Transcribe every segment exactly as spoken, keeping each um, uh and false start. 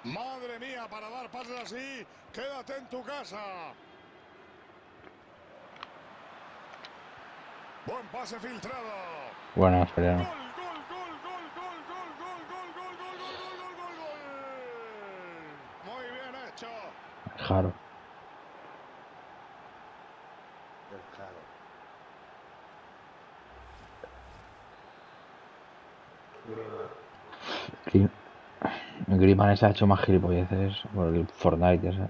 Madre mía, para dar pases así, quédate en tu casa. Buen pase filtrado. Bueno, Soriano. Gol, gol, gol, gol, gol, gol, gol, gol, gol, gol, gol, gol, gol, gol, gol. Muy bien hecho. Jaro. El Jaro. Grim- Griezmann se ha hecho más gilipolleces por el Fortnite ese. El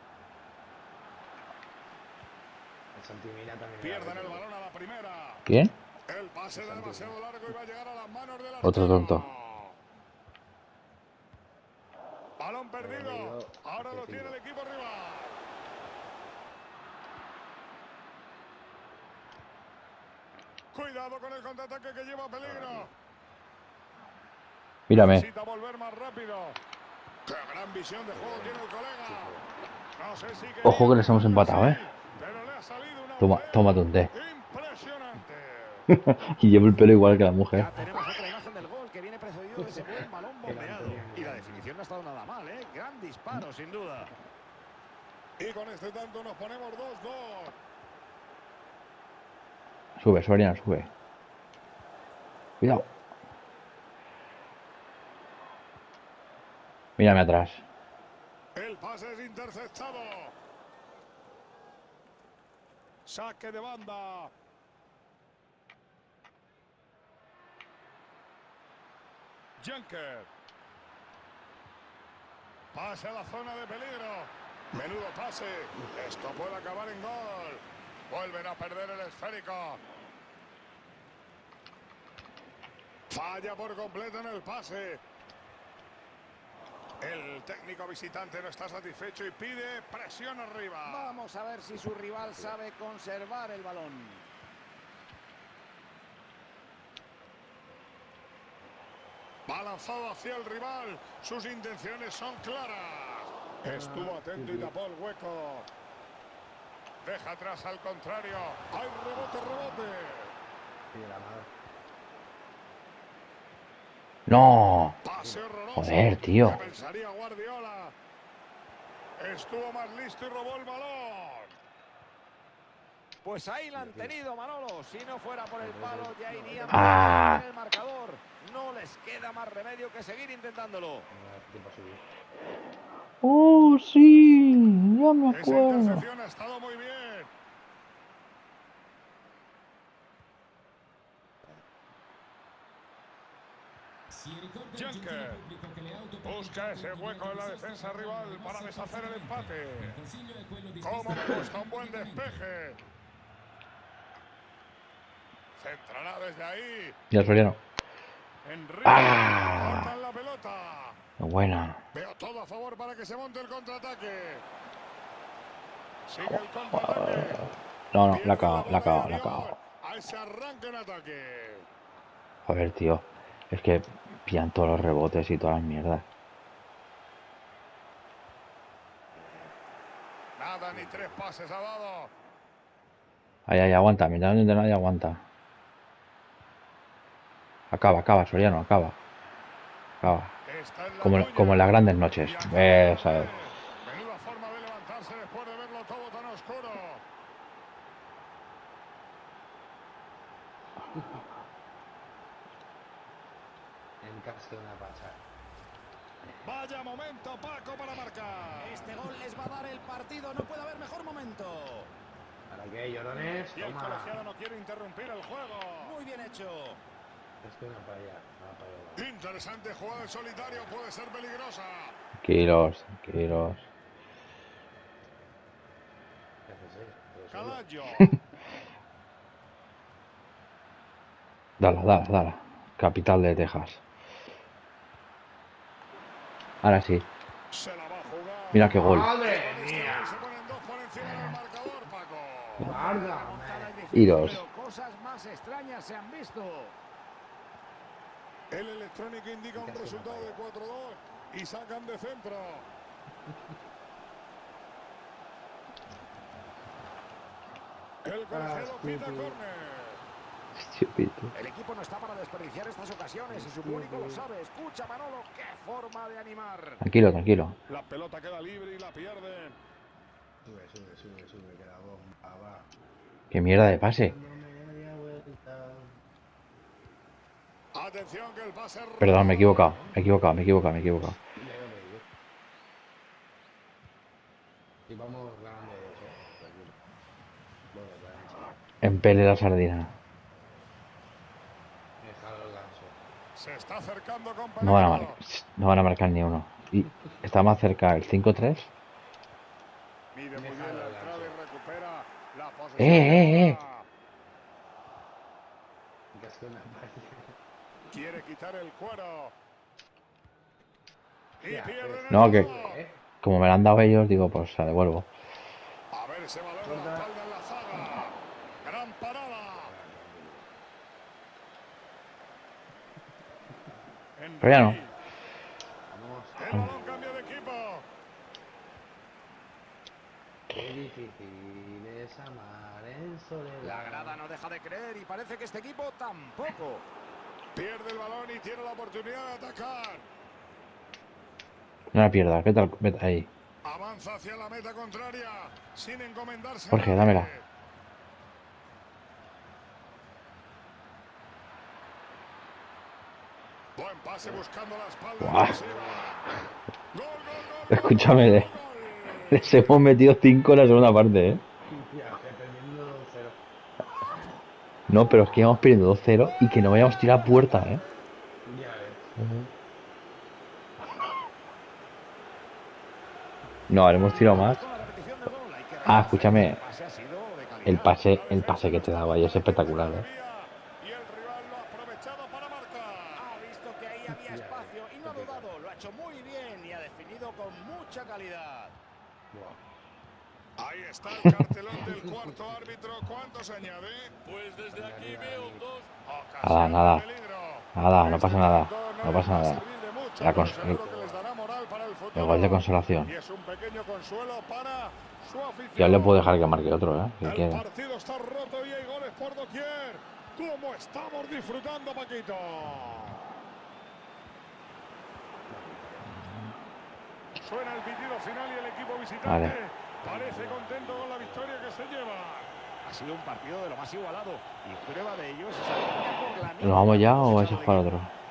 Santimina también. Pierden el balón a la primera. ¿Quién? El pase era demasiado largo y va a llegar a las manos del Otro arquero. tonto. Balón perdido. Ahora lo tiene el equipo rival. Cuidado con el contraataque que lleva peligro. Mírame. Necesita volver más rápido. Qué gran visión de juego tiene el colega. No sé si Ojo que les hemos empatado, ¿eh? Pero le ha salido una Toma, tómate un té. impresionante. Y llevo el pelo igual que la mujer. Ya tenemos otra imagen del gol que viene precedido de ese buen balón bombeado. Y la definición no ha estado nada mal, ¿eh? Gran disparo, sin duda. Y con este tanto nos ponemos dos dos. Sube, Soriano, sube. Cuidado. Mírame atrás. El pase es interceptado. Saque de banda. Junker. Pase a la zona de peligro. Menudo pase. Esto puede acabar en gol. Vuelven a perder el esférico. Falla por completo en el pase. El técnico visitante no está satisfecho y pide presión arriba. Vamos a ver si su rival sabe conservar el balón. Va lanzado hacia el rival. Sus intenciones son claras. Estuvo atento y tapó el hueco. Deja atrás al contrario. Hay rebote, rebote. Y la madre. No. Pase horroroso. Joder, tío. ¿Qué pensaría Guardiola? Estuvo más listo y robó el balón. Pues ahí la han tenido, Manolo. Si no fuera por el palo, ya irían Ah. en el marcador. No les queda más remedio que seguir intentándolo. Oh, sí. Ya me Esa acuerdo. intercepción ha estado muy bien. Junker busca ese hueco en la defensa rival para deshacer el empate. Cómo me gusta un buen despeje. Centrará desde ahí. Ya, Soriano. Enrique. Ah. Cortan la pelota. Buena. Veo todo a favor para que se monte el contraataque. Sigue el contraataque. No, no, la cago, la cago, la cago. A ese arranque en ataque. Joder, tío. Es que pillan todos los rebotes y todas las mierdas. Nada, ni tres pases ha dado. Ahí, ahí, aguanta. Mientras no nadie aguanta. Acaba, acaba, Soriano, acaba. Acaba. Está en la Como, tuya. como en las grandes noches. Y acaba Esa de es. perder. Menuda forma de levantarse después de verlo todo tan oscuro. En caso de una pacha. Vaya momento, Paco, para marcar. Este gol les va a dar el partido. No puede haber mejor momento. ¿Para qué, llorones? Y el Toma. colegiado no quiere interrumpir el juego. Muy bien hecho. Esto es una paella. Una paella. Interesante jugada en solitario, puede ser peligrosa. Kilos, kilos. ¿Qué haces, eh? Todo solo. Calayo. Dala, dala, dala. Capital de Texas. Ahora sí. Se la va a jugar. Mira qué gol. ¡Madre Con este mía! gol se ponen dos por encima del marcador, Paco. ¡Guarda! Remontada es difícil, Iros. pero cosas más extrañas se han visto. El electrónico indica un resultado de cuatro dos y sacan de centro. El colegiado pita córner. Estúpido. El equipo no está para desperdiciar estas ocasiones y su público lo sabe. Escucha, Manolo, qué forma de animar. Tranquilo, tranquilo. La pelota queda libre y la pierden. Sube, sube, sube, sube, que la bomba va. Qué mierda de pase. Dándome media vuelta. Atención que el pase... Perdón, me he equivocado. Me he equivocado, me he equivocado, me he equivocado. Ya lo veis. Y vamos ganando dos, eh. Tranquilo. Bueno, plancha. Empele la sardina. Déjalo el ganso. Se está acercando con No van a peligro. marcar, no van a marcar ni uno. Y está más cerca el cinco tres. Mide muy bien Déjalo la al entrada ganso. y recupera la posesión. Eh, eh, eh. Que es que una paella. Quiere quitar el cuero. Y Ya, pierde pues, el No, que- balón. ¿eh? Como me la han dado ellos, digo, pues se la devuelvo. A ver ese balón a la Corta. espalda en la zaga. Gran parada. Pero ya no. Henry. Vamos. El balón cambia de equipo. Qué difícil es amar en soledad. La grada no deja de creer y parece que este equipo tampoco. Pierde el balón y tiene la oportunidad de atacar. No la pierdas. Vete, al- vete ahí. Avanza hacia la meta contraria sin encomendarse. a Jorge, nadie. dámela. Buen pase buscando la espalda Buah. defensiva. Gol, gol, gol, Escúchame, gol, le- gol, gol. les hemos metido cinco en la segunda parte, ¿eh? Ya, estoy perdiendo dos cero. No, pero es que íbamos perdiendo dos cero y que no vayamos a tirar a puerta, ¿eh? Ya ves. No, haremos tirado más. Con la repetición del gol, hay que Ah, reconocer escúchame. que el pase ha sido de calidad. El pase, el pase que te daba ahí es espectacular, ¿eh? Y el rival lo ha aprovechado para marcar. Ha visto que ahí había espacio y no ha dudado. Lo ha hecho muy bien y ha definido con mucha calidad. Buah. Ahí está el cartelón del cuarto árbitro. ¿Cuánto se añade? Pues desde aquí veo dos. Nada, nada. Nada, no pasa nada. No pasa va a nada. servir de mucho, La pero cons- seguro que les dará moral para el futuro. El gol de consolación. Y es un pequeño consuelo para su afición. Ya le puedo dejar que marque otro, ¿eh? Si El quiere. partido está roto y hay goles por doquier. ¿Cómo estamos disfrutando, Paquito? Suena el pitido final y el equipo visitante Vale. parece contento con la victoria que se lleva. Ha sido un partido de lo más igualado y prueba de ello es esa victoria por la ¿Nos vamos ya o vais a posesión del jugar equipo. otro?